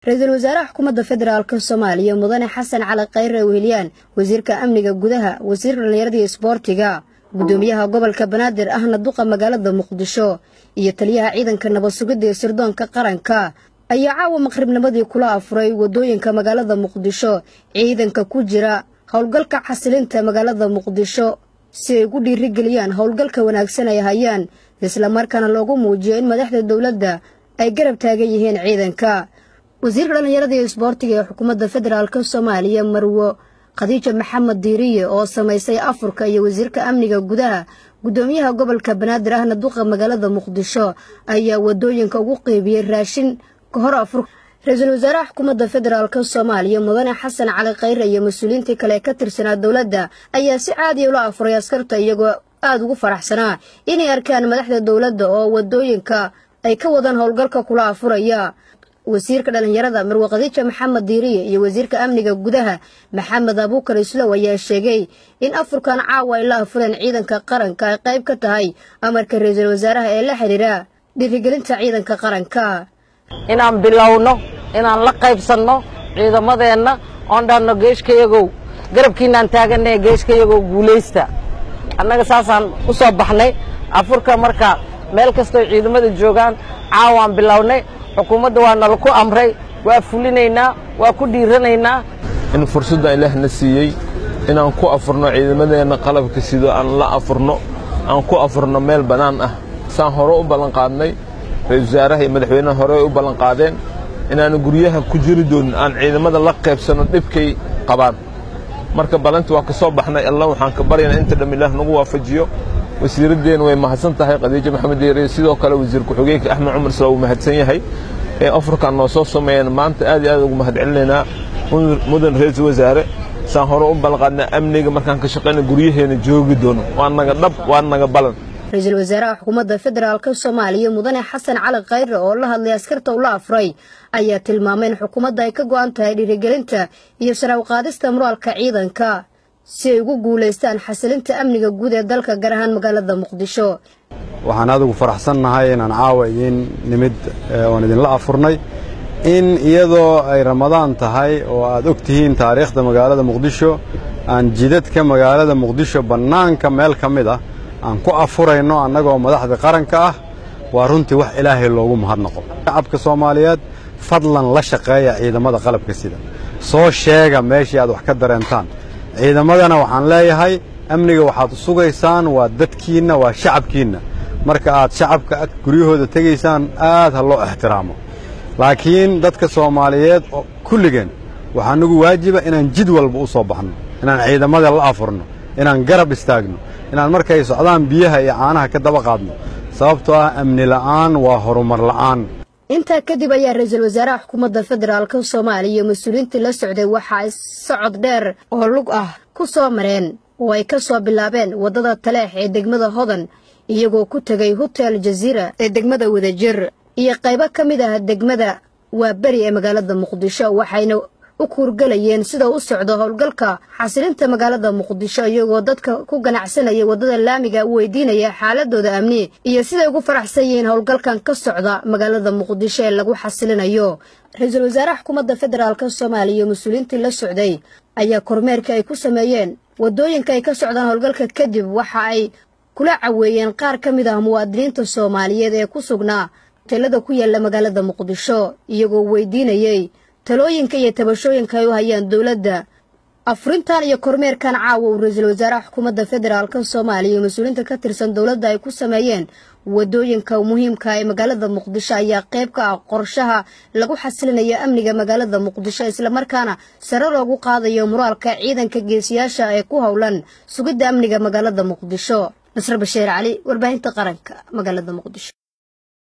رئيس الوزراء حكومة فدرالك الصومالية مدن حسن على قير وهليان وزير كأمنية جودها وزير الرياضي سبورتيجا قدوميها قبل كبنادر أهنا الدقة مقالة مقدشو يتليها عيدا كنبسوجد سردون كقرنكا أي عاو مقرب نبضي كلا أفري ودوين كمقالة مقدشو عيدا ككوجرا هولقلك حسلنت مقالة مقدشو سيقولي رجليان هولقلك وناكسنا يهيان إسلام مركان اللوغو موجين مدحد الدولة دا أي قرب تاقيهين عيدا كا وزير الرياضي سبورتيجا حكومة فدرالك الصومالية مروو خديجة محمد ديرية oo samaysay Afrika iyo wasiirka amniga gudaha gudoomiyaha gobolka Banaadir ahna duqa magaalada Muqdisho ayaa wadooyinka ugu qeybiyay raashin ka hor Afrika ra'iisul wasaaraha xukuumadda federaalka Soomaaliya mudane Xasan Cali Khayre iyo mas'uuliyiinta kale ka tirsanaa dawladda ayaa si caadi ah ula afray askarta iyagoo aad ugu faraxsanaa inay arkaan madaxda dawladda oo wadooyinka ay ka wadaan howlgalka kula afuraya wasiirka dhalinyarada Marwo Khadiija Maxamed Diiriye iyo wasiirka amniga gudaha Maxamed Abuukar Islow ayaa sheegay in Afrikaan caawa ay la afureen ciidanka qaranka ay qayb ka tahay amarka ra'iisul wasaaraha ee la xiriira dhiirigelinta ciidanka qaranka inaan bilowno inaan la qaybsanno ciidamadeena oo dhanno geeshkayagow garabkiinaan taaganay geeshkayagow guuleysta annaga saasaan u soo baxnay Afrika marka meel kasta oo ciidamada joogan caawaan bilownay xukuumadda waa nalaku amray waa fulinaynaa waa ku dhiiranaynaa in fursadda ilaahna siiyay inaan ku afurno ciidamadeena qalabka sidoo aan la afurno aan ku afurno meel banaan ah saan hore u balan qaadnay ra'iisul wasaaraha iyo madaxweynaha hore u balan qaadeen inaan guryaha ku jiri doonin aan ciidamada la qaybsano dhibkay qabaan marka balanta waa ka soo baxnay Allah waxaan ka baryaynaa inta dham ilaah nagu waafajiyo wasiiradeen way mahadsan tahay Khadiija Maxamed Diiriye sidoo kale wasiirka xogeenka Axmed Cumar Salaw mahadsan yahay ee Afrika noo soo sameeyeen maanta aad iyo aad ugu mahadcelinayna mudan ra'iisul wasaare saan hore u balqadna amniga markaan ka shaqeynay guryaheena joogi doono waa naga dhab waa naga balan ra'iisul wasaaraha xukuumadda federaalka Soomaaliya mudane Xasan Cali Khayre oo la hadlay askarta ula afray ayaa tilmaamay in xukuumadda ay ka go'an tahay dhiirigelinta iyo sare u qaadista moraalka ciidanka si ay ugu guuleystaan xasilinta amniga guud ee dalka gaar ahaan magaalada Muqdisho waxaan aad ugu faraxsanahay inaan caawa idin nimid oo idin la afurnay in iyadoo ay Ramadaan tahay oo aad ogtihiin taariikhda magaalada Muqdisho aan jidadka magaalada Muqdisho banaanka meel kamid ah aan ku afurayno annagoo madaxda qaranka ah waa runtii wax Ilaahay loogu mahadnaqo shacabka Soomaaliyeed fadlan la shaqeeya ciidamada qalabka sida soo sheega meeshii aad wax ka dareentaan ciidamadana waxaan leeyahay amniga waxaad sugaysaan waa dadkiina waa shacabkiina marka aad shacabka guryahooda tageysaan aad ha loo ixtiraamo laakiin dadka Soomaaliyeed kulligeen waxaan ugu waajiba inaan jid walba u soo baxno inaan ciidamada la afurno inaan garab istaagno inaan markay socdaan biyaha iyo caanaha ka daba qaadno sababtoo ah amni la'aan waa horumar la'aan inta kadib ayaa ra'iisul wasaaraha xukuumadda federaalka Soomaaliya mas'uuliyiinta la socday waxa ay socod dheer oo lug ah ku soo mareen oo ay ka soo bilaabeen wadada Taleex ee degmada Hodan iyagoo ku tagay Hotel Jazeera ee degmada Wadajir iyo qaybo kamid ah degmada Waabari ee magaalada Muqdisho waxayna u kuurgalayeen sida u socdo howlgalka xasilinta magaalada Muqdisho iyagoo dadka ku ganacsanaya wadada laamiga weydiinaya xaaladooda amni iyo sida ugu faraxsan yihiin howlgalkan ka socda magaalada Muqdisho ee lagu xasilinayo ra'iisul wasaaraha xukuumadda federaalka Soomaaliya mas'uuliyiinta la socday ayaa kormeerka ay ku sameeyeen wadooyinka ay ka socdaan howlgalka kadib waxa ay kula caweeyeen qaar kamid ah muwaadiniinta Soomaaliyeed ee ku sugnaa talada ku yaala magaalada Muqdisho iyagoo weydiinayay talooyinka iyo tabashooyinka ay u hayaan dawladda afrintan iyo kormeerkan caawa ra'iisul wasaaraha xukuumadda federaalka Soomaaliya mas'uuliyiinta ka tirsan dawladda ay ku sameeyeen wadooyinka muhiimka ah ee magaalada Muqdisho ayaa qayb ka ah qorshaha lagu xasilinayo amniga magaalada Muqdisho isla markaana sare loogu qaadayo moraalka ciidanka geesiyaasha ee ku howlan sugidda amniga magaalada Muqdisho Nasr Bashiir Cali warbaahinta qaranka magaalada Muqdisho